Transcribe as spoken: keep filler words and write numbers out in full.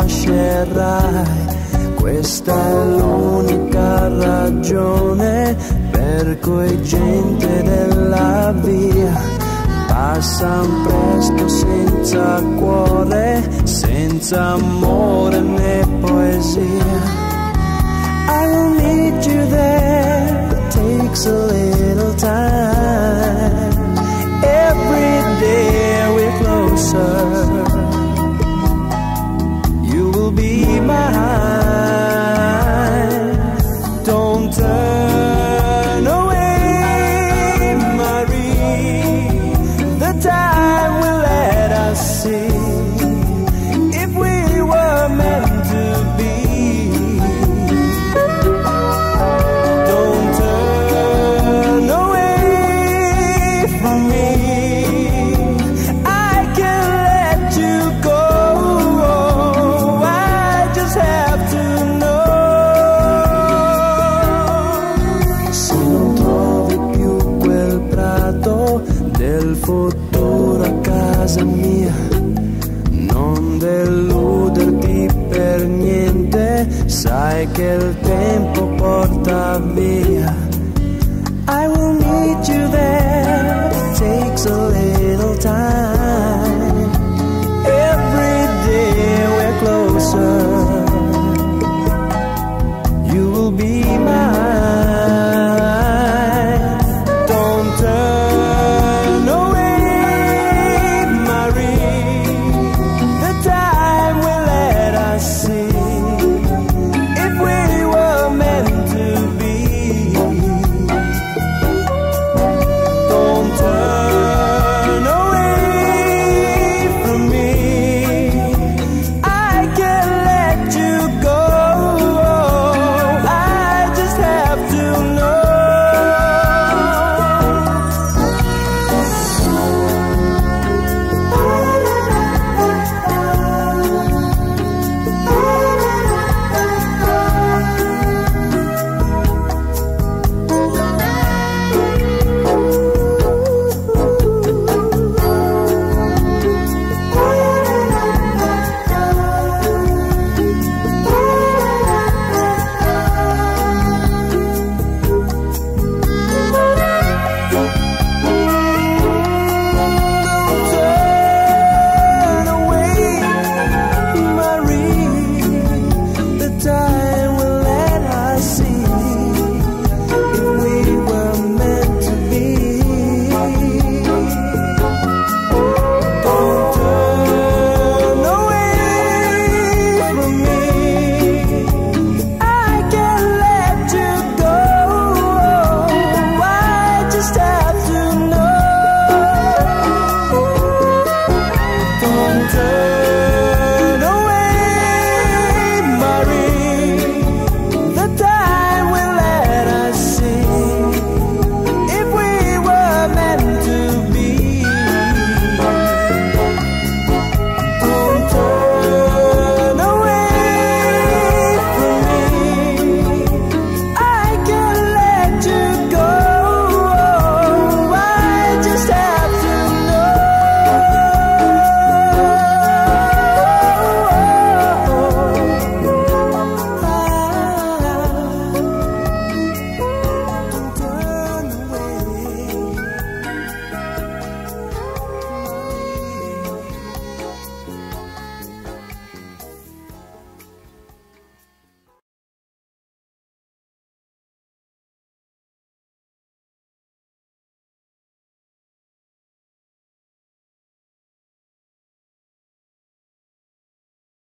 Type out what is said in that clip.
lascerai. Questa è l'unica ragione per cui gente della via passan presto senza cuore, senza amore né poesia. I will meet you there, it takes a little time. Every day we're closer, you will be mine. Don't turn away, Marie, the time will let us see if we were meant to be. Don't turn away from me, I can't let you go, I just have to know. Se non trovi più quel prato del futuro a casa mia, non deluderti per niente, sai che il tempo porta via